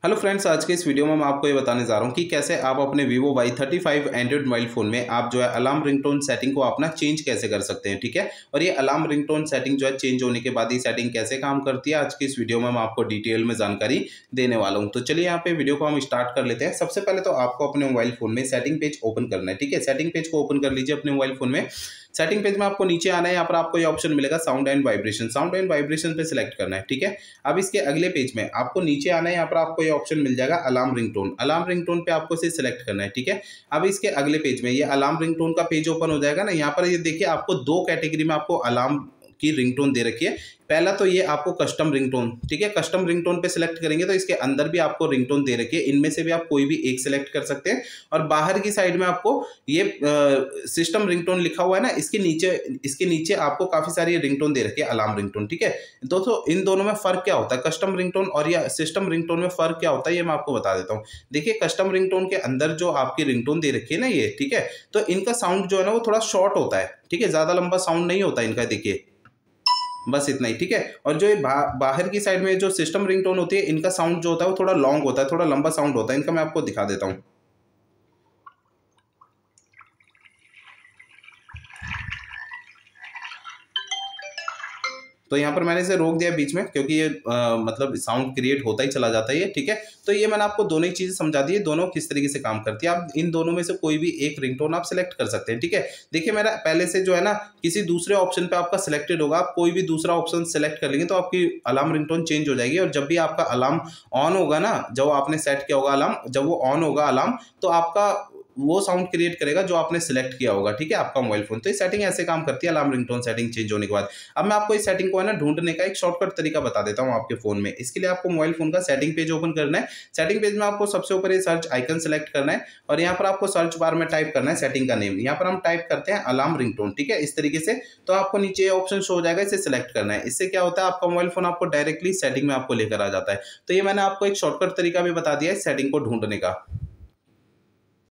Hello friends, आज के इस वीडियो में मैं आपको ये बताने जा रहा हूँ कि कैसे आप अपने Vivo Y35 Android mobile phone में आप जो है अलार्म रिंगटोन सेटिंग को अपना चेंज कैसे कर सकते हैं। ठीक है, और ये अलार्म रिंगटोन सेटिंग जो है चेंज होने के बाद ये सेटिंग कैसे काम करती है, आज की इस वीडियो में मैं आपको डिटेल में जानकारी देने वाला हूँ। तो चलिए यहाँ पे वीडियो को हम स्टार्ट कर लेते हैं। सबसे पहले तो आपको अपने मोबाइल फ़ोन में सेटिंग पेज ओपन करना है। ठीक है, सेटिंग पेज को ओपन कर लीजिए अपने मोबाइल फ़ोन में। सेटिंग पेज में आपको नीचे आना है, यहाँ पर आपको ये ऑप्शन मिलेगा sound and vibration. Sound and vibration पे सिलेक्ट करना है। ठीक है, अब इसके अगले पेज में आपको नीचे आना है, यहाँ पर आपको ये ऑप्शन मिल जाएगा अलार्म रिंगटोन। अलार्म रिंगटोन पे आपको इसे सिलेक्ट करना है। ठीक है, अब इसके अगले पेज में ये अलार्म रिंगटोन का पेज ओपन हो जाएगा ना। यहाँ पर ये देखिए आपको दो कैटेगरी में आपको अलार्म की रिंगटोन दे रखी है। पहला तो ये आपको कस्टम रिंगटोन, ठीक है, कस्टम रिंगटोन पे सिलेक्ट करेंगे तो इसके अंदर भी आपको रिंगटोन दे रखी है। इनमें से भी आप कोई भी एक सिलेक्ट कर सकते हैं। और बाहर की साइड में आपको ये सिस्टम रिंगटोन लिखा हुआ है ना, इसके नीचे आपको काफी सारी रिंगटोन दे रखी है, अलार्म रिंगटोन। ठीक है दोस्तों, इन दोनों में फर्क क्या होता है, कस्टम रिंगटोन और या सिस्टम रिंगटोन में फर्क क्या होता है, ये मैं आपको बता देता हूँ। देखिए, कस्टम रिंगटोन के अंदर जो आपकी रिंगटोन दे रखी है ना ये, ठीक है, तो इनका साउंड जो है ना वो थोड़ा शॉर्ट होता है। ठीक है, ज्यादा लंबा साउंड नहीं होता इनका, देखिए बस इतना ही। ठीक है, और जो ये बाहर की साइड में जो सिस्टम रिंगटोन होती है इनका साउंड जो होता है वो थोड़ा लॉन्ग होता है, थोड़ा लंबा साउंड होता है इनका। मैं आपको दिखा देता हूँ। तो यहाँ पर मैंने इसे रोक दिया बीच में, क्योंकि ये मतलब साउंड क्रिएट होता ही चला जाता है ये। ठीक है, तो ये मैंने आपको दोनों ही चीजें समझा दी है, दोनों किस तरीके से काम करती है। आप इन दोनों में से कोई भी एक रिंगटोन आप सिलेक्ट कर सकते हैं। ठीक है, देखिए मेरा पहले से जो है ना किसी दूसरे ऑप्शन पे आपका सिलेक्टेड होगा, आप कोई भी दूसरा ऑप्शन सिलेक्ट कर लेंगे तो आपकी अलार्म रिंगटोन चेंज हो जाएगी। और जब भी आपका अलार्म ऑन होगा ना, जब आपने सेट किया होगा अलार्म, जब वो ऑन होगा अलार्म, तो आपका वो साउंड क्रिएट करेगा जो आपने सिलेक्ट किया होगा। ठीक है, आपका मोबाइल फोन। तो ये सेटिंग ऐसे काम करती है अलार्म रिंगटोन सेटिंग चेंज होने के बाद। अब मैं आपको इस सेटिंग को है ना ढूंढने का एक शॉर्टकट तरीका बता देता हूँ आपके फोन में। इसके लिए आपको मोबाइल फोन का सेटिंग पेज ओपन करना है। सेटिंग पेज में आपको सबसे ऊपर ये सर्च आइकन सेलेक्ट करना है और यहाँ पर आपको सर्च बार में टाइप करना है सेटिंग का नेम। यहाँ पर हम टाइप करते हैं अलार्म रिंगटोन। ठीक है, इस तरीके से तो आपको नीचे ऑप्शन शो हो जाएगा, इसे सिलेक्ट करना है। इससे क्या होता है, आपका मोबाइल फोन आपको डायरेक्टली सेटिंग में आपको लेकर आ जाता है। तो ये मैंने आपको एक शॉर्टकट तरीका भी बता दिया है सेटिंग को ढूंढने का।